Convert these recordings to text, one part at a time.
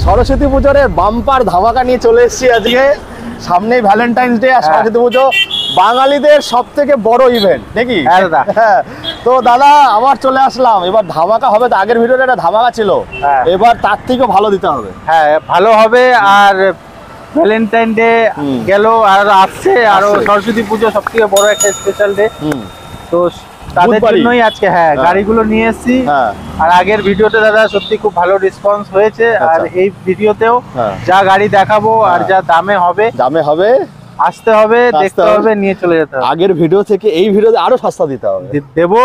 সরস্বতী পুজোর বাম্পার ধামাকা নিয়ে চলে এসেছি আজকে। সামনেই ভ্যালেন্টাইন্স ডে আর সরস্বতী পুজো বাঙালিদের সব থেকে বড় ইভেন্ট নাকি? হ্যাঁ, তো দাদা আবার চলে আসলাম। এবার ধামাকা হবে, তো আগের ভিডিওটা একটা ধামাকা ছিল, এবার তার থেকেও ভালো দিতে হবে। হ্যাঁ, ভালো হবে। আর ভ্যালেন্টাইন ডে গেল আর আসছে, আরো সরস্বতী পুজো সব থেকে বড় একটা স্পেশাল ডে। তো তাদের জন্যই আজকে গাড়িগুলো নিয়ে এসেছি। আর আগের ভিডিওতে দাদা সত্যি খুব ভালো রেসপন্স হয়েছে। আর এই ভিডিওতেও যা গাড়ি দেখাবো আর যা দামে হবে আসতে হবে, দেখতে হবে, নিয়ে চলে যেতে হবে। আগের ভিডিও থেকে এই ভিডিওতে আরো সস্তা দিতে হবে, দেবো।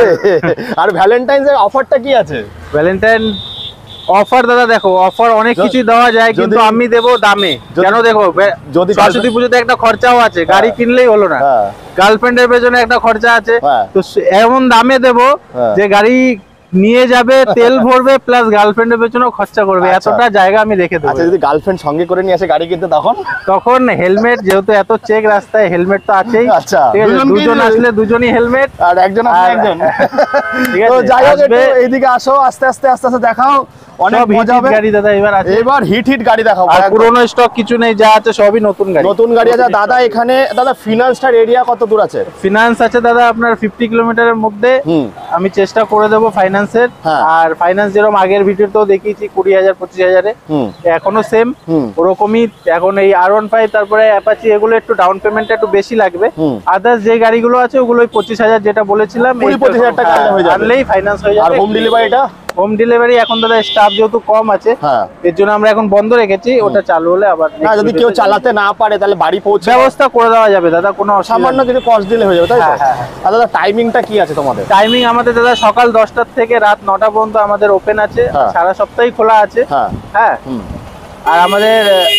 আর ভ্যালেন্টাইন্স এর অফারটা কি আছে? ভ্যালেন্টাইন অফার দাদা দেখো, অফার অনেক কিছু দেওয়া যায়, কিন্তু আমি দেবো দামে। কেন দেখো, যদি সরস্বতী পুজোতে একটা খরচাও আছে, গাড়ি কিনলেই হলো না, গার্লফ্রেন্ডের পেছনে একটা খরচা আছে। তো এমন দামে দেবো যে গাড়ি নিয়ে যাবে, তেল ভরবে, প্লাস গার্লফ্রেন্ডের পেছনেও খরচা করবে, এতটা জায়গা আমি রেখে দেবো। আচ্ছা, যদি গার্লফ্রেন্ড সঙ্গে করে নিয়ে আসে গাড়ি কিনতে, তখন হেলমেট, যেহেতু এত চেক রাস্তায়, হেলমেট তো আছেই। আচ্ছা, দুজন আসলে দুজনই হেলমেট, আর একজন একজন। তো যাই হোক, এইদিকে আসো, আস্তে আস্তে দেখাও। অনেক মজা হবে গাড়ি দাদা। এবার হিট গাড়ি দেখাবো। আর পুরোনো স্টক কিছু নেই, যা আছে সবই নতুন গাড়ি আছে দাদা। এখানে দাদা ফিনান্সটার এরিয়া কত দূর আছে? ফিনান্স আছে দাদা আপনার 50 কিলোমিটারের মধ্যে। আমি চেষ্টা করে দেবো ফাইন্যান্সের। আর ফাইন্যান্স যেরকম আগের ভিডিওতেও দেখিয়েছি 20,000 25,000-এ, এখনো সেম ওরকমই। এখন এই R15 তারপরে অ্যাপাচি, এগুলো একটু ডাউন পেমেন্ট একটু বেশি লাগবে। আদার্স যে গাড়িগুলো আছে ওগুলোই 25,000 যেটা বলেছিলাম, 25,000 টাকা আনলেই ফাইন্যান্স হয়ে যাবে। আর হোম ডেলিভারিটা? হোম ডেলিভারি এখন দাদা স্টাফ যেহেতু কম আছে, এর জন্য আমরা এখন বন্ধ রেখেছি। ওটা চালু হলে আবার, যদি কেউ চালাতে না পারে তাহলে বাড়ি পৌঁছে ব্যবস্থা করে দেওয়া যাবে দাদা, কোনো সামান্য কিছু কস্ট দিলে হয়ে যাবে, তাই তো? আর দাদা টাইমিংটা কি আছে তোমাদের? টাইমিং আমাদের দাদা সকাল 10টা থেকে রাত 9টা পর্যন্ত আমাদের ওপেন আছে, সারা সপ্তাহই খোলা আছে। হ্যাঁ, আর আমাদের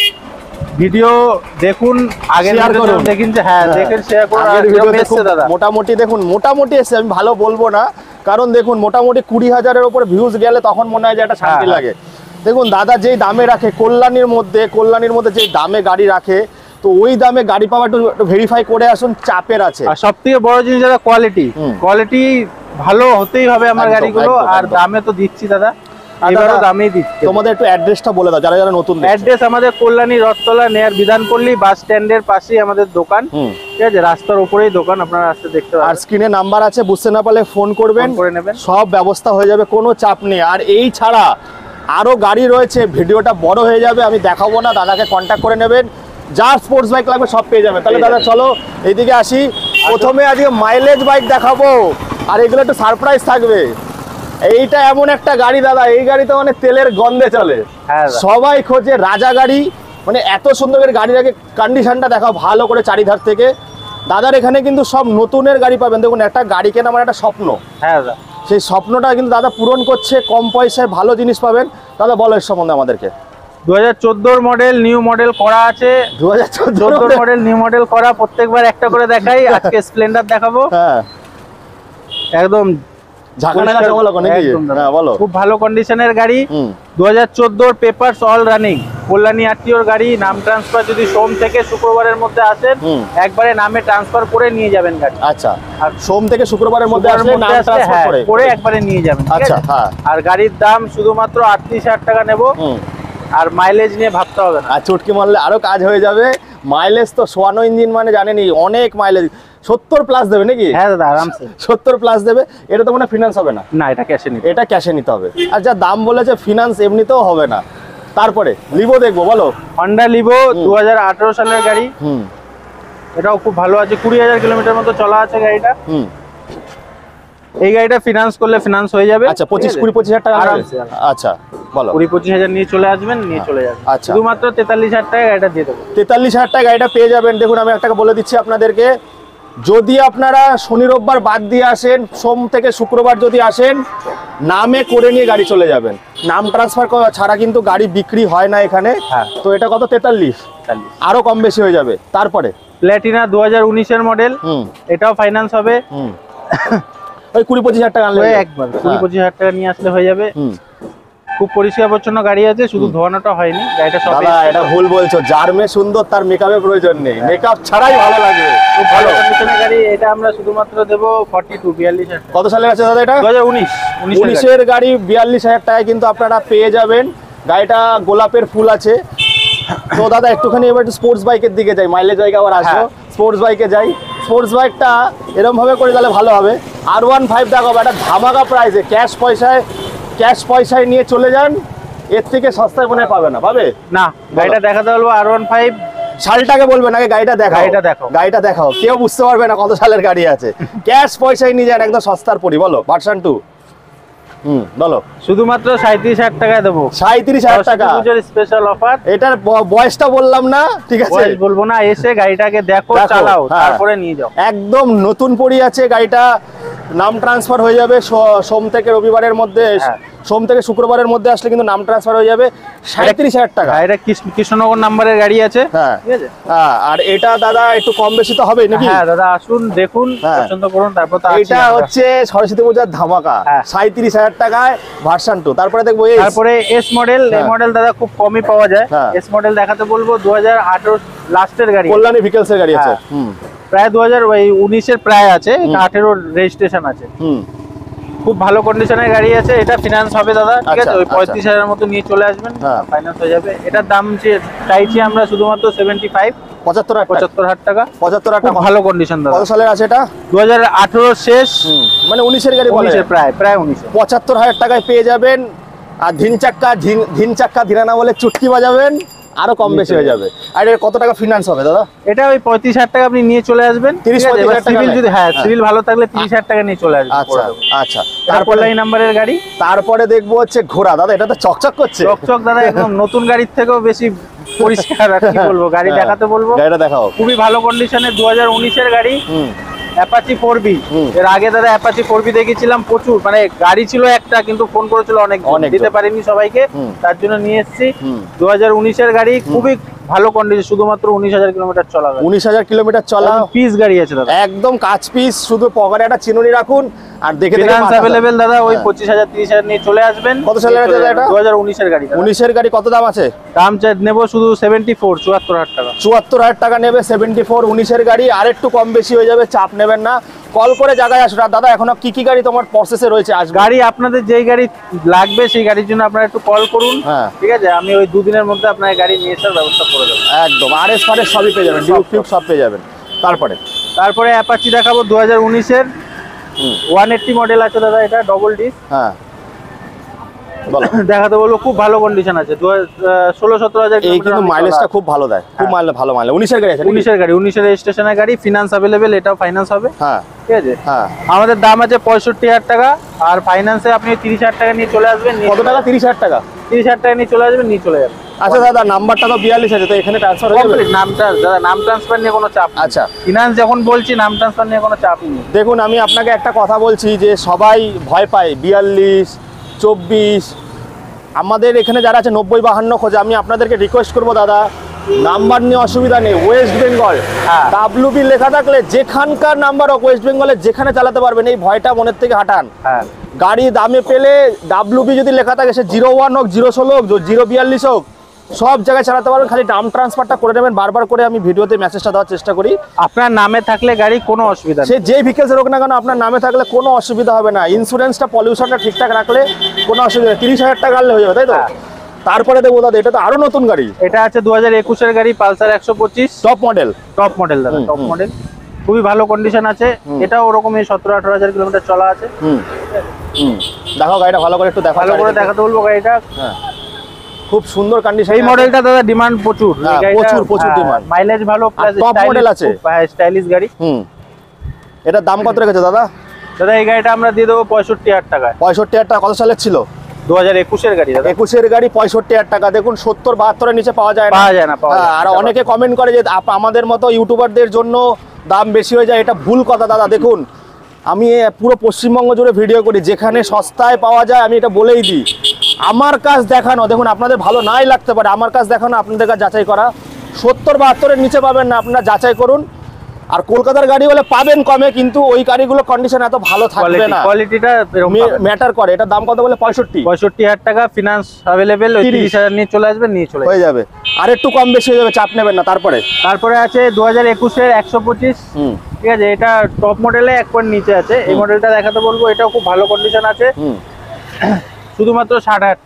ভিডিও দেখুন, আগের ভিডিও দেখুন, দেখেন, শেয়ার করুন। মোটামুটি দেখুন, মোটামুটি এসে আমি ভালো বলবো না, কারণ দেখুন মোটামুটি 20,000-এর উপরে ভিউজ গেলে তখন মনে হয় যে একটা শান্তি লাগে। দেখুন দাদা যেই দামে রাখে, কল্যাণীর মধ্যে যেই দামে গাড়ি রাখে, তো ওই দামে গাড়ি পাওয়া একটু ভেরিফাই করে আসুন, চাপের আছে। আর সব থেকে বড় জিনিস দাদা কোয়ালিটি ভালো হতেই হবে আমার গাড়িগুলো। আর দামে তো দিচ্ছি দাদা, এবারও দামেই দিচ্ছি। তোমাদের একটু অ্যাড্রেসটা বলে দাও, যারা নতুন। অ্যাড্রেস আমাদের কল্যাণী, রথতলা, নেয়ার বিধানপল্লী বাস স্ট্যান্ডের পাশেই আমাদের দোকান। ঠিক আছে, রাস্তার উপরেই দোকান, আপনারা আসতে দেখতে পাবেন। আর স্ক্রিনে নাম্বার আছে, বুঝতে না পারলে ফোন করবেন, সব ব্যবস্থা হয়ে যাবে, কোনো চাপ নেই। আর এই ছাড়া আরো গাড়ি রয়েছে, ভিডিওটা বড় হয়ে যাবে, আমি দেখাবো না, দাদাকে কন্ট্যাক্ট করে নেবেন, যার স্পোর্টস বাইক লাগবে সব পেয়ে যাবেন। তাহলে দাদা চলো এইদিকে আসি। প্রথমে আজকে মাইলেজ বাইক দেখাবো, আর এগুলো একটু সারপ্রাইজ থাকবে। এইটা এমন একটা গাড়ি দাদা, এই গাড়িতে মানে তেলের গন্ধে চলে, সবাই খোঁজে রাজা গাড়ি। মানে এত সুন্দর করে গাড়ির আগে কন্ডিশনটা দেখাও ভালো করে চারিধার থেকে। দাদার এখানে কিন্তু সব নতুনের গাড়ি পাবেন। দেখুন, একটা গাড়ি কেনা মানে একটা স্বপ্ন, সেই স্বপ্নটা কিন্তু দাদা পূরণ করছে, কম পয়সায় ভালো জিনিস পাবেন। দাদা বলো এর সম্বন্ধে আমাদেরকে। 2014 মডেল, নিউ মডেল করা আছে। 2014 মডেল, নিউ মডেল করা, প্রত্যেকবার একটা করে দেখাই। আজকে স্প্লেন্ডার দেখাবো। একদম খুব ভালো কন্ডিশনের গাড়ি, 2014 পেপারস অল রানিং, কল্যাণী আরটিওর গাড়ি। নাম ট্রান্সফার যদি সোম থেকে শুক্রবারের মধ্যে আসেন, একবারে নামে ট্রান্সফার করে নিয়ে যাবেন গাড়ি। আচ্ছা, আর সোম থেকে শুক্রবারের মধ্যে আসলে নাম ট্রান্সফার করে একবারে নিয়ে যাবেন। আচ্ছা, আর গাড়ির দাম শুধুমাত্র 38,000 টাকা নেব। আর মাইলেজ নিয়ে ভাবতে হবে না, আর চুটকি মারলে আরো কাজ হয়ে যাবে। মাইলেজ তো সোয়ানো ইঞ্জিন মানে জানেনি, অনেক মাইলেজ, 70 প্লাস দেবে নাকি? হ্যাঁ দাদা, আরামসে 70 প্লাস দেবে। এটা তো মানে ফিনান্স হবে না? না, এটা ক্যাশে নিতে, এটা ক্যাশে নিতে হবে। আর যা দাম বলেছে ফিনান্স এমনিতেও হবে না। তারপরে লিভো দেখবো, বলো। হন্ডা লিভো 2018 সালের গাড়ি। এটাও খুব ভালো আছে, 20,000 কিলোমিটার মতো চলা আছে গাড়িটা। এই গাড়িটা ফিনান্স করলে ফিনান্স হয়ে যাবে। আচ্ছা, 20-25,000 টাকা আরামসে। আচ্ছা বলো। 20-25,000 নিয়ে চলে আসবেন, নিয়ে চলে যাবেন। আচ্ছা, শুধুমাত্র 43,000 টাকা গাড়িটা দিয়ে দেবো। 43,000 টাকা গাড়িটা পেয়ে যাবেন। দেখুন, আমি একটা বলে দিচ্ছি আপনাদেরকে, যদি আপনারা শনি রোববার বাদ দিয়ে আসেন, সোম থেকে শুক্রবার যদি আসেন, নামে করে নিয়ে গাড়ি চলে যাবেন। নাম ট্রান্সফার ছাড়া কিন্তু গাড়ি বিক্রি হয় না এখানে। তো এটা কত? 43, আরো কম বেশি হয়ে যাবে। তারপরে প্ল্যাটিনা 2019-এর মডেল, এটাও ফাইন্যান্স হবে। ওই 20-25,000 টাকা আনলে একবার 20-25,000 টাকা নিয়ে আসলে হয়ে যাবে। খুব পরিষ্কার পরিচ্ছন্ন গাড়ি আছে, শুধু ধোয়ানোটা হয়নি গাড়িটা। সব দাদা এটা ভুল বলছো, যার মেয়ে সুন্দর তার মেকআপের প্রয়োজন নেই, মেকআপ ছাড়াই ভালো লাগে। খুব ভালো কন্ডিশনের গাড়ি। এটা আমরা শুধুমাত্র দেবো 42,000। কত সালের আছে দাদা এটা? 2019 এর গাড়ি 42,000 টাকায় কিন্তু আপনারা পেয়ে যাবেন। গাড়িটা গোলাপের ফুল আছে। তো দাদা একটুখানি এবার একটু স্পোর্টস বাইকের দিকে যাই, মাইলেজ বাইক আবার আসবো, স্পোর্টস বাইকে যাই। স্পোর্টস বাইকটা এরকম ভাবে করে তাহলে ভালো হবে। R15 দেখাবো একটা ধামাকা প্রাইসে, ক্যাশ পয়সায় নিয়ে চলে যান, এর থেকে সস্তায় মনে হয় পাবে না, পাবে না। গাড়িটা দেখাতে বলবো R15। সালটাকে বলবেন আগে, গাড়িটা দেখাও, কেউ বুঝতে পারবে না কত সালের গাড়ি আছে। ক্যাশ পয়সায় নিয়ে যান, একদম সস্তার পরি। বলো ভার্সন 2। বলো। শুধুমাত্র 37,000 টাকায় দেবো। 37,000 টাকা স্পেশাল অফার। এটার বয়সটা বললাম না, ঠিক আছে, বয়স বলবো না, এসে গাড়িটাকে দেখো, চালাও, তারপরে নিয়ে যাও। একদম নতুন পরি আছে গাড়িটা। নাম ট্রান্সফার হয়ে যাবে সোম থেকে রবিবারের মধ্যে, সোম থেকে শুক্রবারের মধ্যে আসলে কিন্তু নাম ট্রান্সফার হয়ে যাবে। 37,000 টাকা। এটা কৃষ্ণনগর নাম্বারের গাড়ি আছে। হ্যাঁ, ঠিক আছে। আর এটা দাদা একটু কম বেশি তো হবে নাকি? হ্যাঁ দাদা, আসুন দেখুন, পছন্দ করুন, তারপর তো এটা হচ্ছে সরস্বতী পূজার ধামাকা। 37,000 টাকায় ভার্সন 2। তারপরে দেখবো তারপরে এস মডেল। এই মডেল দাদা খুব কমই পাওয়া যায়। এস মডেল দেখাতে বলবো 2018 লাস্টের গাড়ি, কল্যাণী ভিকেলস এর গাড়ি আছে। প্রায় 2019 প্রায় আছে, 18 রেজিস্ট্রেশন আছে। খুব ভালো কন্ডিশনের গাড়ি আছে। এটা ফিনান্স হবে দাদা, ঠিক আছে। ওই 35,000 মতো নিয়ে চলে আসবেন, ফাইন্যান্স হয়ে যাবে। এটার দাম চাইছি আমরা শুধুমাত্র 75,000 টাকা। 75,000 টাকা, ভালো কন্ডিশন দাদা। কত সালের আছে এটা? 2018 শেষ, মানে 19 এর গাড়ি বলে, প্রায় 19। 75,000 টাকায় পেয়ে যাবেন। আর ধিন চাক্কা ধিরানা বলে চুটকি বাজাবেন, আরো কম বেশি হয়ে যাবে। আর এর কত টাকা ফিনান্স হবে দাদা? এটা ওই 35,000 টাকা আপনি নিয়ে চলে আসবেন। 30-35,000 টাকা সিভিল যদি সিভিল ভালো থাকলে 30,000 টাকা নিয়ে চলে আসবেন। আচ্ছা। তারপর এই নাম্বারের গাড়ি। তারপরে দেখবো হচ্ছে ঘোড়া। দাদা এটা তো চকচক করছে, চকচক দাদা, একদম নতুন গাড়ির থেকেও বেশি পরিষ্কার। আর কি বলবো, গাড়ি দেখাতে বলবো। গাড়িটা দেখাও। খুবই ভালো কন্ডিশনে, 2019 এর গাড়ি। Apache 4B। এর আগে দাদা অ্যাপাচি 4B দেখেছিলাম প্রচুর, মানে গাড়ি ছিল একটা, কিন্তু ফোন করেছিল অনেক, দিতে পারিনি সবাইকে, তার জন্য নিয়ে এসেছি। 2019 এর গাড়ি, খুবই ভালো কন্ডিশন, শুধুমাত্র 19,000 কিলোমিটার চলা। 19,000 কিলোমিটার চলা, পিস গাড়ি আছে দাদা, একদম কাচ পিস। শুধু পকেটে একটা চিনুনি রাখুন আর দেখে ফিনান্স अवेलेबल দাদা। ওই 25,000 30,000 নিয়ে চলে আসবেন। কত সালের আছে এটা? 2019 এর গাড়ি। 19 এর গাড়ি কত দাম আছে? দাম নেব শুধু 74,000 টাকা। 74,000 টাকা নেবে 74। 19 এর গাড়ি, আর একটু কম বেশি হয়ে যাবে, চাপ নেবেন না। কল করে জায়গায় আসুন। দাদা এখনো কি গাড়ি তোমার প্রসেসে রয়েছে? গাড়ি আপনাদের যেই গাড়ি লাগবে সেই গাড়ির জন্য আপনারা একটু কল করুন, ঠিক আছে। আমি ওই 2 দিনের মধ্যে আপনার গাড়ি নিয়ে আসার ব্যবস্থা করে দেবো। একদম RS ফারেস সবই পেয়ে যাবেন, ডিউক সব পেয়ে যাবেন। তারপরে অ্যাপাচি দেখাবো 2019 এর 180 মডেল আছে দাদা, এটা ডবল ডিস্ক। দেখাতে বলবো, খুব ভালো কন্ডিশন আছে। 16-17,000 এই কিন্তু মাইলেজটা খুব ভালো দেয়, খুব ভালো মাইলেজ। 19 এর গাড়ি আছে, 19 এর গাড়ি, 19 এর রেজিস্ট্রেশনের গাড়ি, ফিনান্স अवेलेबल, এটাও ফাইন্যান্স হবে। ঠিক আছে। আমাদের দাম আছে 65,000 টাকা, আর ফাইন্যান্সে আপনি 30,000 টাকা নিয়ে চলে আসবেন। কত টাকা? 30,000 টাকা। 30,000 টাকা নিয়ে চলে আসবেন, নিয়ে চলে যাবেন। আচ্ছা দাদা, নাম্বারটা তো 42 আছে, তো এখানে ট্রান্সফার হয়ে যাবে? নাম ট্রান্সফার নিয়ে কোনো চাপ। আচ্ছা, ফিনান্স যখন বলছি, নাম ট্রান্সফার নিয়ে কোনো চাপ নেই। দেখুন আমি আপনাকে একটা কথা বলছি, যে সবাই ভয় পায় 42, 24। আমাদের এখানে যারা আছে 90-52 খোঁজে। আমি আপনাদেরকে রিকোয়েস্ট করবো দাদা, নাম্বার নিয়ে অসুবিধা নেই। ওয়েস্ট বেঙ্গল WB লেখা থাকলে যেখানকার নাম্বার হোক, ওয়েস্ট বেঙ্গলে যেখানে চালাতে পারবেন, এই ভয়টা মনের থেকে হাঁটান। গাড়ি দামে পেলে WB যদি লেখা থাকে, সে 01 হোক, 016 হোক, 042 হোক, সব জায়গায় চালাতে পারবেন। খালি নাম ট্রান্সফারটা করে নেবেন। বারবার করে আমি ভিডিওতে মেসেজটা দেওয়ার চেষ্টা করি। আপনার নামে থাকলে গাড়ি কোনো অসুবিধা নেই। সে যেই ভিকেলসের হোক না কেন, আপনার নামে থাকলে কোনো অসুবিধা হবে না। ইন্স্যুরেন্সটা, পলিউশনটা ঠিকঠাক রাখলে কোনো অসুবিধা নেই। 30,000 টাকা আনলে হয়ে যাবে, তাই তো? তারপরে দেখবো দাদা, এটা তো আরো নতুন গাড়ি। এটা আছে 2021 এর গাড়ি, পালসার 125 টপ মডেল দাদা, টপ মডেল, খুবই ভালো কন্ডিশন আছে। এটাও ওরকমই 17-18,000 কিলোমিটার চলা আছে। দেখো গাড়িটা ভালো করে একটু দেখো, ভালো করে দেখাতে বলবো গাড়িটা। খুব সুন্দর কন্ডিশন। এই মডেলটা দাদা ডিমান্ড প্রচুর, প্রচুর ডিমান্ড। মাইলেজ ভালো, প্লাস টপ মডেল আছে, স্টাইলিশ গাড়ি। এটার দাম কত রেখেছো দাদা? দাদা এই গাড়িটা আমরা দিয়ে দেবো 65,000 টাকা। 65,000 টাকা। কত সালের ছিল? 2021 এর গাড়ি দাদা। 21 এর গাড়ি, 65,000 টাকা। দেখুন 70-72 এর নিচে পাওয়া যায় না। আর অনেকে কমেন্ট করে যে আমাদের মতো ইউটিউবারদের জন্য দাম বেশি হয়ে যায়। এটা ভুল কথা দাদা। দেখুন আমি পুরো পশ্চিমবঙ্গ জুড়ে ভিডিও করি, যেখানে সস্তায় পাওয়া যায় আমি এটা বলেই দিই। আমার কাজ দেখানো, দেখুন আপনাদের ভালো নাই লাগতে পারে, আমার কাজ দেখানো, আপনাদের কাছে যাচাই করা। 70-72 এর নিচে পাবেন না, আপনারা যাচাই করুন। আর কলকাতার গাড়ি হলে পাবেন কমে, কিন্তু ওই গাড়িগুলো কন্ডিশন এত ভালো থাকবে না, কোয়ালিটিটা ম্যাটার করে। এটার দাম কত বলে? 65,000 টাকা। ফিনান্স अवेलेबल, 30,000 নিয়ে চলে আসবেন, নিয়ে চলে হয়ে যাবে। আর একটু কম বেশি হয়ে যাবে, চাপ নেবেন না। তারপরে আছে 2021 এর 125, ঠিক আছে। এটা টপ মডেলে 1 পয়েন্ট নিচে আছে। এই মডেলটা দেখাতে বলবো, এটাও খুব ভালো কন্ডিশন আছে। শুধুমাত্র 60,000 টাকা।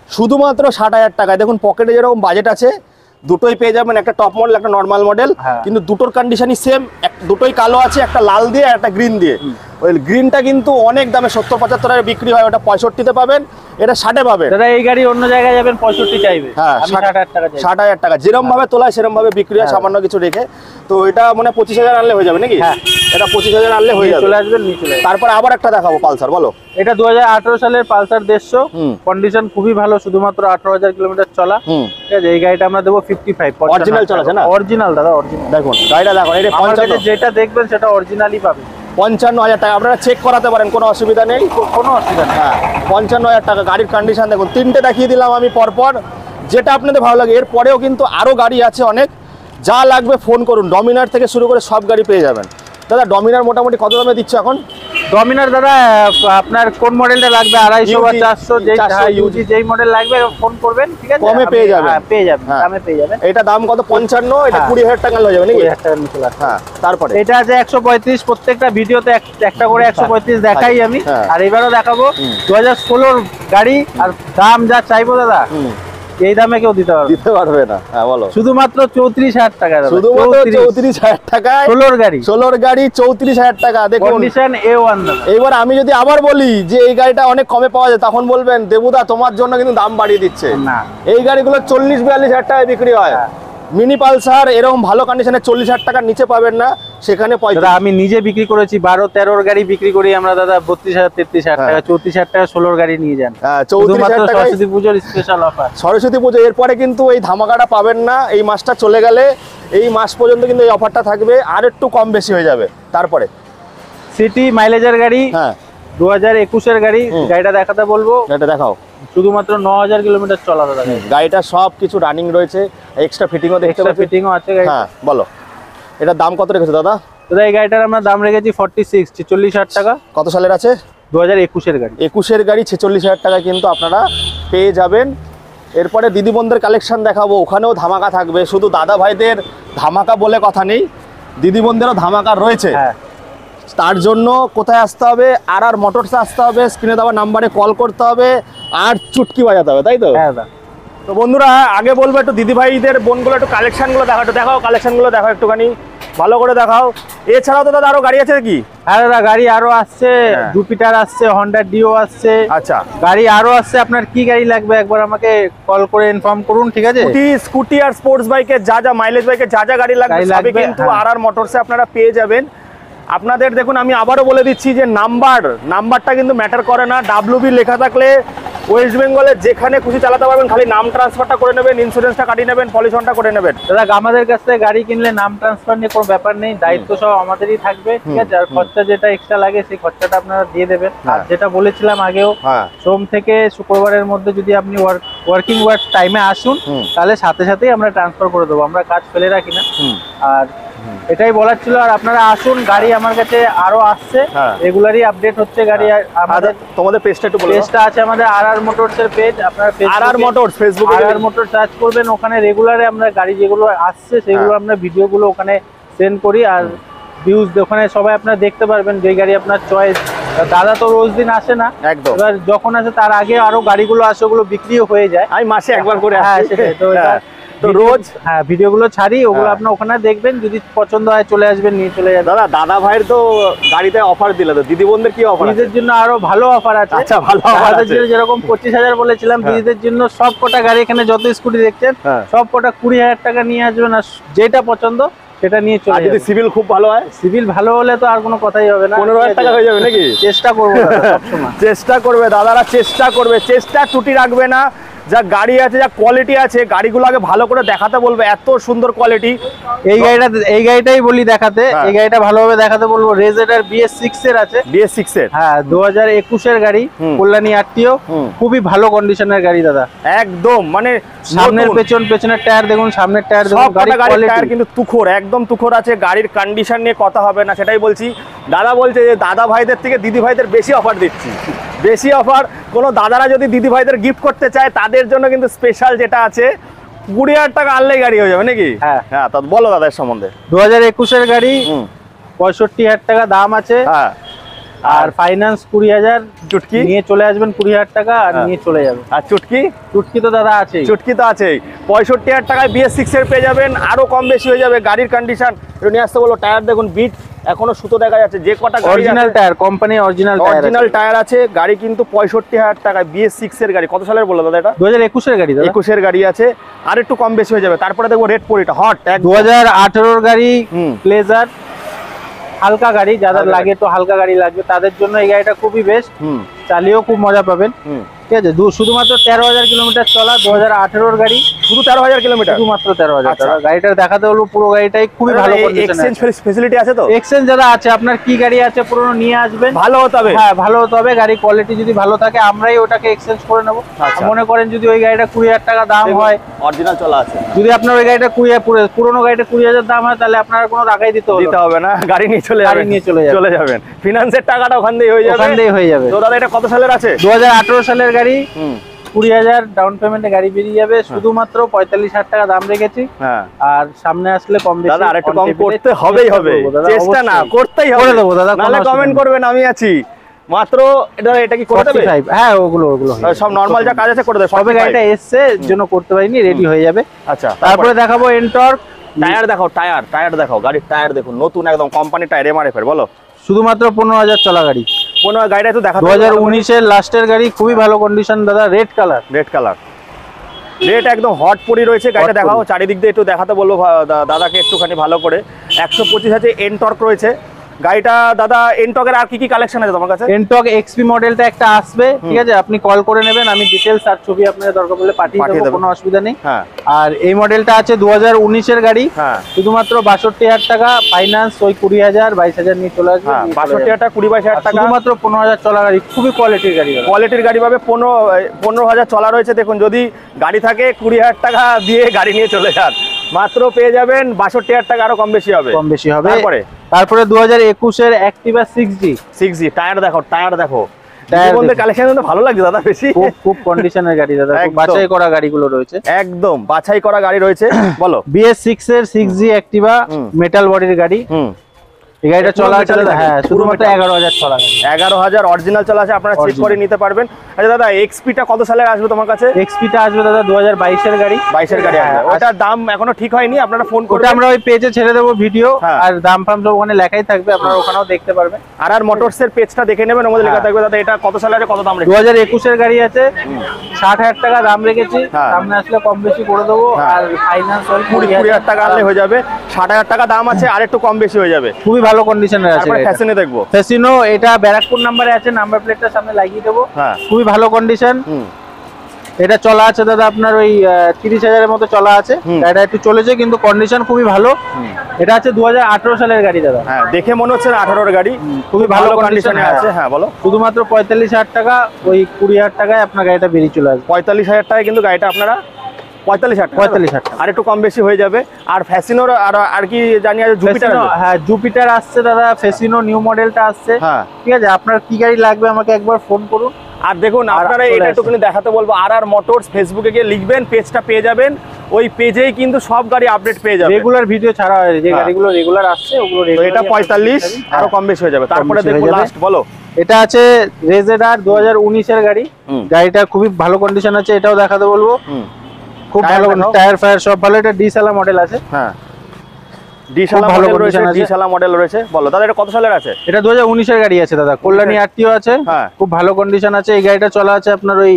শুধুমাত্র 60,000 টাকায়। দেখুন পকেটে যেরকম বাজেট আছে দুটোই পেয়ে যাবেন, একটা টপ মডেল একটা নর্মাল মডেল, কিন্তু দুটোর কন্ডিশনই সেম, দুটোই কালো আছে, একটা লাল দিয়ে আর একটা গ্রিন দিয়ে। ওই গ্রিনটা কিন্তু অনেক দামে 70-75 বিক্রি হয়, ওটা 65-তে পাবেন, এটা 60-এ পাবেন। দাদা এই গাড়ি অন্য জায়গায় যাবেন 65 চাইবে, হ্যাঁ, আমি 60,000 টাকা চাই। 60,000 টাকা যেরকম ভাবে তোলায় সেরকম ভাবে বিক্রি হয়, সামান্য কিছু রেখে। তো এটা মানে 25,000 আনলে হয়ে যাবে নাকি? এটা 25,000 আনলে হয়ে যাবে, চলে আসবেন নিয়ে চলে আসবেন। তারপরে আবার একটা দেখাবো পালসার, বলো। এটা 2018 সালের পালসার 150, কন্ডিশন খুবই ভালো, শুধুমাত্র 18,000 কিলোমিটার চলা। ঠিক আছে, এই গাড়িটা আমরা দেবো 55। অরিজিনাল চলেছে না? অরিজিনাল দাদা, অরিজিনাল। দেখুন গাড়িটা দেখুন, এটা 55, যেটা দেখবেন সেটা অরিজিনালই পাবেন। 55,000 টাকা আপনারা চেক করাতে পারেন, কোনো অসুবিধা নেই, কোনো অসুবিধা নেই। হ্যাঁ 55,000 টাকা। গাড়ির কন্ডিশন দেখুন, তিনটে দেখিয়ে দিলাম আমি পরপর, যেটা আপনাদের ভালো লাগে। এরপরেও কিন্তু আরও গাড়ি আছে অনেক, যা লাগবে ফোন করুন, ডমিনার থেকে শুরু করে সব গাড়ি পেয়ে যাবেন। দাদা ডমিনার মোটামুটি কত দামে দিচ্ছে এখন? ডমিনার দাদা আপনার কোন মডেলটা লাগবে, 250 বা 400, ইউজি যেই মডেল লাগবে ফোন করবেন, ঠিক আছে, কমে পেয়ে যাবেন। হ্যাঁ পেয়ে যাবেন, দামে পেয়ে যাবেন। এটা দাম কত? 55, এটা 20,000 টাকা হয়ে যাবে নাকি? 20,000 টাকার নিচে লাগবে। হ্যাঁ, তারপরে এটা আছে 135, প্রত্যেকটা ভিডিওতে একটা করে 135 দেখাই আমি, আর এবারও দেখাবো 2016 গাড়ি। আর দাম যা চাইবো দাদা এই দামে কেউ দিতে পারবে না। হ্যাঁ বলো। শুধুমাত্র 34,000 টাকা, শুধুমাত্র 34,000 টাকায় 16 গাড়ি, 16 গাড়ি 34,000 টাকা। দেখুন কন্ডিশন A1 দাদা। এইবার আমি যদি আবার বলি যে এই গাড়িটা অনেক কমে পাওয়া যায়, তখন বলবেন দেবুদা তোমার জন্য কিন্তু দাম বাড়িয়ে দিচ্ছে। না, এই গাড়িগুলো 40-42,000 টাকায় বিক্রি হয়। মিনি পালসার এরকম ভালো কন্ডিশনে 40,000 টাকার নিচে পাবেন না, সেখানে দাদা আমি নিজে বিক্রি করেছি 12-13 গাড়ি বিক্রি করি আমরা দাদা 32,000-33,000 টাকা, 34,000 টাকা 16 গাড়ি নিয়ে যান। 34,000 টাকা সরস্বতী পুজোর স্পেশাল অফার। সরস্বতী পুজো এরপরে কিন্তু এই ধামাকাটা পাবেন না, এই মাসটা চলে গেলে এই মাস পর্যন্ত কিন্তু এই অফারটা থাকবে, আর একটু কম বেশি হয়ে যাবে। তারপরে সিটি মাইলেজের গাড়ি, হ্যাঁ 2021 এর গাড়ি, গাড়িটা দেখাতে বলবো। এটা দেখাও। শুধুমাত্র 9,000 কিলোমিটার চলা দাদা। গাড়িটা সব কিছু রানিং রয়েছে, এক্সট্রা ফিটিংও দেখতে পাচ্ছি। ফিটিংও আছে গাড়ি। হ্যাঁ বলো, এটার দাম কত রেখেছো দাদা? দাদা এই গাড়িটার আমরা দাম রেখেছি 46,000 টাকা। কত সালের আছে? 2021 এর গাড়ি। 21-এর গাড়ি 46,000 টাকায় কিন্তু আপনারা পেয়ে যাবেন। এরপরে দিদি বোনদের কালেকশন দেখাবো, ওখানেও ধামাকা থাকবে। শুধু দাদা ভাইদের ধামাকা বলে কথা নেই, দিদি বোনদেরও ধামাকা রয়েছে। তার জন্য কোথায় আসতে হবে? আর মোটরসে আসতে হবে, স্ক্রিনে দেওয়া নাম্বারে কল করতে হবে, আর চুটকি বাজাতে হবে, তাই তো? হ্যাঁ দাদা। তো বন্ধুরা আগে বলবো একটু দিদি ভাইদের বোনগুলো একটু কালেকশনগুলো দেখাও, কালেকশনগুলো দেখাও একটুখানি ভালো করে দেখাও। এছাড়াও তো দাদা আরো গাড়ি আছে কি? হ্যাঁ দাদা গাড়ি আরো আসছে, জুপিটার আসছে, হন্ডা ডিও আসছে। আচ্ছা, গাড়ি আরো আসছে। আপনার কি গাড়ি লাগবে একবার আমাকে কল করে ইনফর্ম করুন, ঠিক আছে? স্কুটি আর স্পোর্টস বাইকে যা মাইলেজ বাইকে যা গাড়ি লাগবে সবই কিন্তু আর মোটরসে আপনারা পেয়ে যাবেন। আপনাদের দেখুন আমি আবারও বলে দিচ্ছি যে নাম্বারটা কিন্তু ম্যাটার করে না। WB লেখা থাকলে ওয়েস্ট বেঙ্গলের যেখানে খুশি চালাতে পারবেন, খালি নাম ট্রান্সফারটা করে নেবেন, ইন্স্যুরেন্সটা কাটিয়ে নেবেন, পলিউশনটা করে নেবেন। দাদা আমাদের কাছ থেকে গাড়ি কিনলে নাম ট্রান্সফার নিয়ে কোনো ব্যাপার নেই, দায়িত্ব সব আমাদেরই থাকবে, ঠিক আছে? আর খরচা যেটা এক্সট্রা লাগে সেই খরচাটা আপনারা দিয়ে দেবেন। আর যেটা বলেছিলাম আগেও, সোম থেকে শুক্রবারের মধ্যে যদি আপনি ওয়ার্কিং টাইমে আসুন, তাহলে সাথে সাথেই আমরা ট্রান্সফার করে দেবো, আমরা কাজ ফেলে রাখি না। আর এটাই বলার ছিল। আর আপনারা আসুন, গাড়ি আমার কাছে আরো আসছে, রেগুলারই আপডেট হচ্ছে গাড়ি। আমাদের তোমাদের পেজটা একটু বলো। পেজটা আছে আমাদের RR মোটরস এর পেজ, আপনারা RR মোটরস ফেসবুকে RR মোটরস সার্চ করবেন, ওখানে রেগুলারে আমরা গাড়ি যেগুলো আসছে সেগুলো আমরা ভিডিওগুলো ওখানে সেন্ড করি। আর ভিউজ ওখানে সবাই আপনারা দেখতে পারবেন যে গাড়ি আপনার চয়েস। দাদা তো রোজ দিন আসে না, এবার যখন আসে তার আগে আরো গাড়িগুলো আসে, ওগুলো বিক্রিও হয়ে যায়। আমি মাসে একবার করে হ্যাঁ সেটাই তো রোজ ভিডিওগুলো ছাড়ি, ওগুলো আপনার ওখানে দেখবেন, যদি পছন্দ হয় চলে আসবেন, নিয়ে চলে যাবেন। দাদা ভাইয়ের তো গাড়িতে অফার দিলে, তো দিদি বোনদের কি অফার? দিদিদের জন্য আরো ভালো অফার আছে। আচ্ছা, ভালো অফার আছে। যেরকম 25,000 বলেছিলাম, দিদিদের জন্য সব কটা গাড়ি এখানে যত স্কুটি দেখছেন সব কটা 20,000 টাকা নিয়ে আসবেন, আর যেটা পছন্দ সেটা নিয়ে চলে যাবেন। যদি সিভিল খুব ভালো হয়, সিভিল ভালো হলে তো আর কোনো কথাই হবে না, 15,000 টাকা হয়ে যাবে নাকি? চেষ্টা করবো সবসময়, চেষ্টা করবে দাদারা, চেষ্টা করবে, চেষ্টা ত্রুটি রাখবে না। যা গাড়ি আছে, যা কোয়ালিটি আছে, গাড়িগুলো আগে ভালো করে দেখাতে বলবে, এত সুন্দর কোয়ালিটি। এই গাড়িটাই বলি দেখাতে, এই গাড়িটা ভালোভাবে দেখাতে বলবো। রেজেডার BS6 এর আছে, BS6 এর, হ্যাঁ 2021 এর গাড়ি, কল্যাণী RTO, খুবই ভালো কন্ডিশনের গাড়ি দাদা, একদম। মানে সামনের পেছনের টায়ার দেখুন, সামনের টায়ার দেখুন, গাড়ির টায়ার কিন্তু তুখোর, একদম তুখোর আছে। গাড়ির কন্ডিশন নিয়ে কথা হবে না, সেটাই বলছি। দাদা বলছে যে দাদা ভাইদের থেকে দিদি ভাইদের বেশি অফার দিচ্ছি, বেশি অফার। কোনো দাদারা যদি দিদি ভাইদের গিফট করতে চায় তাদের জন্য কিন্তু স্পেশাল যেটা আছে, 20,000 টাকা আনলেই গাড়ি হয়ে যাবে নাকি? হ্যাঁ, তা বলো দাদার সম্বন্ধে। 2021 এর গাড়ি, 65,000 টাকা দাম আছে। আর ফাইন্যান্স 20,000 চুটকি নিয়ে চলে আসবেন, 20,000 টাকা আর নিয়ে চলে যাবেন। আর চুটকি চুটকি তো দাদা আছেই, চুটকি তো আছেই। 65,000 টাকায় BS6 এর পেয়ে যাবেন, আরো কম বেশি হয়ে যাবে। গাড়ির কন্ডিশন একটু নিয়ে আসতে বলো। টায়ার দেখুন, বিট এখনো সুতো দেখা যাচ্ছে। যে কটা original tyre, company original tyre আছে। গাড়ি কিন্তু 65,000 টাকায় BS6 এর গাড়ি। কত সালের বললো দাদা এটা? 2021 এর গাড়ি দাদা। 21 এর গাড়ি আছে, আর একটু কম বেশি হয়ে যাবে। তারপরে দেখবো রেড পরিটা হট 2018 এর গাড়ি, হুম। প্লেজার, হালকা গাড়ি, যাদের হালকা লাগে তো হালকা গাড়ি লাগবে তাদের জন্য এই গাড়িটা খুবই বেস্ট। চালিয়েও খুব মজা পাবেন। ঠিক আছে, শুধুমাত্র 13,000 কিলোমিটার চলা, 2018 এর গাড়ি, শুধু 13,000 কিলোমিটার, শুধুমাত্র 13,000 আচ্ছা। টাকা। গাড়িটা দেখাতে হলো, পুরো গাড়িটাই খুবই ভালো কন্ডিশনে এক্সচেঞ্জ আছে। ফেসিলিটি আছে তো? এক্সচেঞ্জ যারা আছে, আপনার কি গাড়ি আছে পুরনো নিয়ে আসবেন, ভালো হতে হবে। হ্যাঁ ভালো হতে হবে। গাড়ি কোয়ালিটি যদি ভালো থাকে আমরাই ওটাকে এক্সচেঞ্জ করে নেবো। আচ্ছা। মনে করেন যদি ওই গাড়িটা 20,000 টাকা দাম হয়, অরিজিনাল চলা আছে, যদি আপনার ওই গাড়িটা পুরনো গাড়িটা 20,000 দাম হয়, তাহলে আপনার কোনো টাকাই দিতে হবে না, গাড়ি নিয়ে চলে যাবেন। চলে যাবেন, ফিনান্সের টাকাটা ওখান দিয়ে হয়ে যাবে। ওখান দিয়ে হয়ে যাবে। তো দাদা এটা কত সালের আছে? 2018 সালের গাড়ি, 20,000 ডাউন পেমেন্টে গাড়ি বেরিয়ে যাবে। শুধুমাত্র 45,000 টাকা দাম রেখেছি। হ্যাঁ, আর সামনে আসলে কম বেশি দাদা আরেকটু কম করতে হবেই হবে, চেষ্টা না করতেই হবে। করে দেবো দাদা, নাহলে কমেন্ট করবেন আমি আছি। মাত্র এটা কি করে দেবে? 45, হ্যাঁ ওগুলো সব নরমাল যা কাজ আছে করে দেবে। সবে গাড়িটা এসছে, এর জন্য করতে পারিনি, রেডি হয়ে যাবে। আচ্ছা, তারপরে দেখাবো এনটর্ক। টায়ার দেখাও, টায়ার দেখাও। গাড়ির টায়ার দেখুন, নতুন একদম কোম্পানি টায়ার, MRF এর। বলো। শুধুমাত্র 15,000 চলা গাড়ি, 15 গাড়িটা তো দেখা। 2019 এর লাস্টের গাড়ি, খুবই ভালো কন্ডিশন দাদা। রেড কালার, রেট একদম হট পরি রয়েছে। গাড়িটা দেখাও, চারিদিক দিয়ে একটু দেখাতে বলবো দাদাকে একটুখানি ভালো করে। 125 আছে, এনটর্ক রয়েছে গাড়িটা। দাদা এনটর্কের আর কি কি কালেকশন আছে তোমার কাছে? এনটর্ক এক্সপি মডেলটা একটা আসবে, ঠিক আছে, আপনি কল করে নেবেন, আমি ডিটেইলস আর ছবি আপনাদের দরকার পড়লে পাঠিয়ে দেবো, কোনো অসুবিধা নেই। হ্যাঁ। আর এই মডেলটা আছে 2019 এর গাড়ি, হ্যাঁ, শুধুমাত্র 62,000 টাকা, ফাইন্যান্স ওই 20,000 22,000 নিয়ে চলে আসবে। 62,000 টাকা, 20-22,000 টাকা, শুধুমাত্র 15,000 চলা গাড়ি, খুবই কোয়ালিটির গাড়ি। কোয়ালিটির গাড়ি পাবে। 15,000 চলা রয়েছে। দেখুন, যদি গাড়ি থাকে 20,000 টাকা দিয়ে গাড়ি নিয়ে চলে যান, মাত্র পেয়ে যাবেন 62,000 টাকা, আরো কম বেশি হবে। তারপরে 2021 এর অ্যাক্টিভা 6G। টায়ার দেখো। কালেকশন ভালো লাগছে দাদা, বেশি খুব কন্ডিশনের গাড়ি দাদা, খুব বাছাই করা গাড়িগুলো রয়েছে, একদম বাছাই করা গাড়ি রয়েছে। বলো। BS6 এর 6G অ্যাক্টিভা, মেটাল বডির গাড়ি। এই গাড়িটা চলা আছে দাদা, হ্যাঁ শুধুমাত্র 11,000 চলা গাড়ি। 11,000 অরিজিনাল চলা আছে, আপনারা চেক করে নিতে পারবেন। আচ্ছা দাদা, এক্সপিটা কত সালে আসবে তোমার কাছে? এক্সপিটা আসবে দাদা 2022 এর গাড়ি। 22 এর গাড়ি আসবে। ওটার দাম এখনো ঠিক হয়নি, আপনারা ফোন করবেন। ওটা আমরা ওই পেজে ছেড়ে দেবো ভিডিও, আর দাম ফাম সব ওখানে লেখাই থাকবে, আপনারা ওখানেও দেখতে পারবেন। আর মোটরস এর পেজটা দেখে নেবেন, ওখানে লেখা থাকবে। দাদা এটা কত সালে আছে, কত দাম রেখেছি? 2021 এর গাড়ি আছে, 60,000 টাকা দাম রেখেছি, সামনে আসলে কম বেশি করে দেবো। আর ফাইন্যান্স 20,000 টাকা আনলে হয়ে যাবে। 60,000 টাকা দাম আছে, আর একটু কম বেশি হয়ে যাবে। খুবই ভালো কন্ডিশনের আছে। ফ্যাশনে দেখবো, ফ্যাসিনো, এটা ব্যারাকপুর নাম্বারে আছে, নাম্বার প্লেটটা সামনে লাগিয়ে দেবো। খুবই ভালো কন্ডিশন। এটা চলা আছে দাদা আপনার ওই 30,000 এর মতো চলা আছে। এটা একটু চলেছে, কিন্তু কন্ডিশন খুবই ভালো। এটা আছে 2018 সালের গাড়ি দাদা। হ্যাঁ, দেখে মনে হচ্ছে 18 এর গাড়ি, খুবই ভালো কন্ডিশনে আছে। হ্যাঁ বলো। শুধুমাত্র 45,000 টাকা, ওই 20,000 টাকায় আপনার গাড়িটা বেরিয়ে চলে আসবে। 45,000 টাকায় কিন্তু গাড়িটা আপনারা 45,000 টাকা, আর একটু কম বেশি হয়ে যাবে। আর ফ্যাসিনোর আর কি জানি আছে, জুপিটার। হ্যাঁ, জুপিটার আসছে দাদা, ফ্যাসিনো নিউ মডেলটা আসছে। ঠিক আছে, আপনার কি গাড়ি লাগবে আমাকে একবার ফোন করুন। আর দেখুন, আপনারা এটা একটুখানি দেখাতে বলবো, আর মোটরস ফেসবুকে গিয়ে লিখবেন, পেজটা পেয়ে যাবেন। ওই পেজেই কিন্তু সব গাড়ি আপডেট পেয়ে যাবেন, রেগুলার ভিডিও ছাড়া হয়, যে গাড়িগুলো রেগুলার আসছে ওগুলো রেগুলার। এটা 45, আরো কম বেশি হয়ে যাবে। তারপরে দেখুন লাস্ট, বলো। এটা আছে রেজেডার 2019 এর গাড়ি। গাড়িটা খুবই ভালো কন্ডিশন আছে, এটাও দেখাতে বলবো। খুব ভালো, টায়ার ফায়ার সব ভালো। এটা ডিসালা মডেল আছে। হ্যাঁ, ডিসালা মডেল রয়েছে, ডিসালা মডেল রয়েছে। বলো দাদা, এটা কত সালের আছে? এটা 2019 এর গাড়ি আছে দাদা, কল্যাণী আরটিও আছে। খুব ভালো কন্ডিশন আছে। এই গাড়িটা চলা আছে আপনার ওই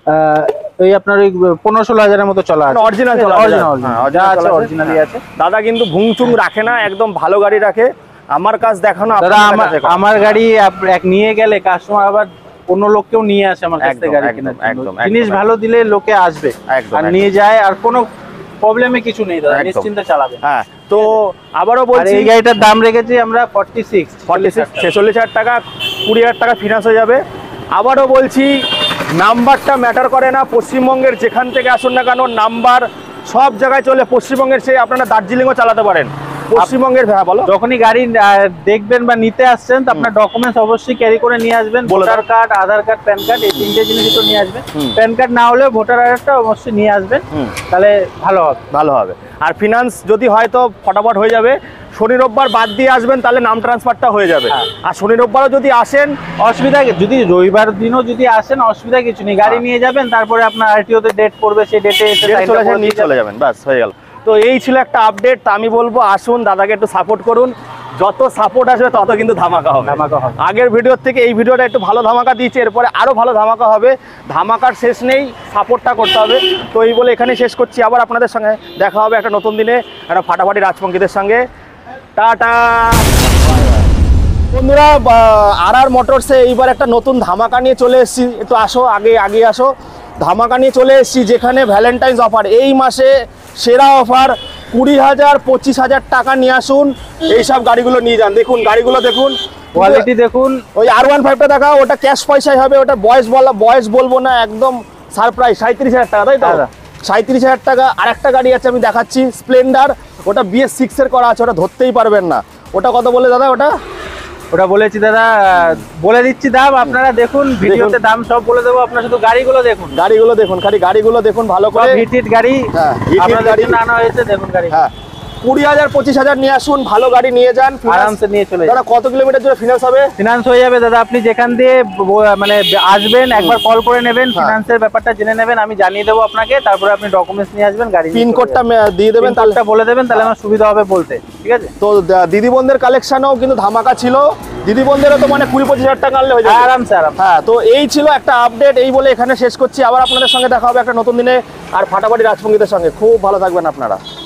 15-16 এর মতো চলা আছে। অরিজিনাল চলা, অরিজিনালি আছে দাদা, কিন্তু ভুংচুং রাখে না, একদম ভালো গাড়ি রাখে। আমার কাজ দেখানো দাদা, আমার গাড়ি এক নিয়ে গেলে কাস্টমার আবার অন্য লোককেও নিয়ে আসে আমার কাছ থেকে গাড়ি কেনার জন্য। জিনিস ভালো দিলে লোকে আসবে আর নিয়ে যায়, আর কোনো প্রবলেমে কিছু নেই দাদা, নিশ্চিন্তে চালাবে। হ্যাঁ, তো আবারও বলছি, এই গাড়িটার দাম রেখেছি আমরা 46,000 টাকা, 20,000 টাকা ফিনান্স হয়ে যাবে। আবারও বলছি, নাম্বারটা ম্যাটার করে না। পশ্চিমবঙ্গের যেখান থেকে আসুন না কেন, নাম্বার সব জায়গায় চলে। পশ্চিমবঙ্গের সেই আপনারা দার্জিলিংও চালাতে পারেন। পশ্চিমবঙ্গের, হ্যাঁ বলো। যখনই গাড়ি দেখবেন বা নিতে আসছেন তো আপনার ডকুমেন্টস অবশ্যই ক্যারি করে নিয়ে আসবেন। বলে দাও। Voter card, Aadhaar card, PAN card, এই তিনটে জিনিস তো নিয়ে আসবেন। প্যান কার্ড না হলেও ভোটার আইডিটা অবশ্যই নিয়ে আসবেন, তাহলে ভালো হবে। ভালো হবে। আর ফিনান্স যদি হয় তো ফটাফট হয়ে যাবে। শনি রোববার বাদ দিয়ে আসবেন, তাহলে নাম ট্রান্সফারটা হয়ে যাবে। হ্যাঁ। আর শনি রোববারও যদি আসেন, অসুবিধা যদি রবিবার দিনও যদি আসেন অসুবিধা কিছু নেই, গাড়ি নিয়ে যাবেন, তারপরে আপনার আরটিও তে ডেট পড়বে, সেই ডেটে এসে চলে আসেন, নিয়ে চলে যাবেন, ব্যাস হয়ে গেল। তো এই ছিল একটা আপডেট। তা আমি বলবো আসুন, দাদাকে একটু সাপোর্ট করুন। যত সাপোর্ট আসবে তত কিন্তু ধামাকা হবে। ধামাকা হবে। আগের ভিডিওর থেকে এই ভিডিওটা একটু ভালো ধামাকা দিয়েছে, এরপরে আরো ভালো ধামাকা হবে। ধামাকার শেষ নেই, সাপোর্টটা করতে হবে। তো এই বলে এখানে শেষ করছি। আবার আপনাদের সঙ্গে দেখা হবে একটা নতুন দিনে, একটা ফাটাফাটি রাজপঙ্কিতের সঙ্গে। টাটা বন্ধুরা, আর মোটরসে এইবার একটা নতুন ধামাকা নিয়ে চলে এসেছি। একটু আসো, আগে আসো। ধামাকা নিয়ে চলে এসেছি, যেখানে ভ্যালেন্টাইন্স অফার, এই মাসে সেরা অফার 20,000 25,000 টাকা নিয়ে আসুন, এইসব গাড়িগুলো নিয়ে যান। দেখুন গাড়িগুলো দেখুন, কোয়ালিটি দেখুন। ওই R15টা দেখাও, ওটা ক্যাশ পয়সায় হবে, ওটা বয়স বলবো না, একদম সারপ্রাইজ। 37,000 টাকা, তাই তো? 37,000 টাকা। আর একটা গাড়ি আছে আমি দেখাচ্ছি, স্প্লেন্ডার, ওটা BS6 এর করা আছে, ওটা ধরতেই পারবেন না। ওটা কত বলে দাদা? ওটা বলেছি দাদা, বলে দিচ্ছি দাম, আপনারা দেখুন ভিডিওতে, দাম সব বলে দেবো। আপনারা শুধু গাড়িগুলো দেখুন, খালি গাড়িগুলো দেখুন ভালো করে। হিট গাড়ি, হ্যাঁ, হিট আপনাদের গাড়ি জন্য আনা হয়েছে, দেখুন গাড়ি। হ্যাঁ, 20,000 25,000 নিয়ে আসুন, ভালো গাড়ি নিয়ে যান, আরামসে নিয়ে চলে দাদা। কত কিলোমিটার জন্য ফিনান্স হবে? ফিনান্স হয়ে যাবে দাদা, আপনি যেখান দিয়ে মানে আসবেন একবার কল করে নেবেন, ফিনান্সের ব্যাপারটা জেনে নেবেন, আমি জানিয়ে দেবো আপনাকে। তারপরে আপনি ডকুমেন্টস নিয়ে আসবেন, গাড়ি পিন কোডটা দিয়ে দেবেন, তাহলে বলে দেবেন, তাহলে আমার সুবিধা হবে বলতে। ঠিক আছে? তো দিদি বোনদের কালেকশনও কিন্তু ধামাকা ছিল। দিদি বোনদেরও তো মানে 20-25,000 টাকা আনলে হয়ে যাবে আরামসে। হ্যাঁ, তো এই ছিল একটা আপডেট। এই বলে এখানে শেষ করছি। আবার আপনাদের সঙ্গে দেখা হবে একটা নতুন দিনে আর ফাটাফাটি রাজপঙ্কিতের সঙ্গে। খুব ভালো থাকবেন আপনারা।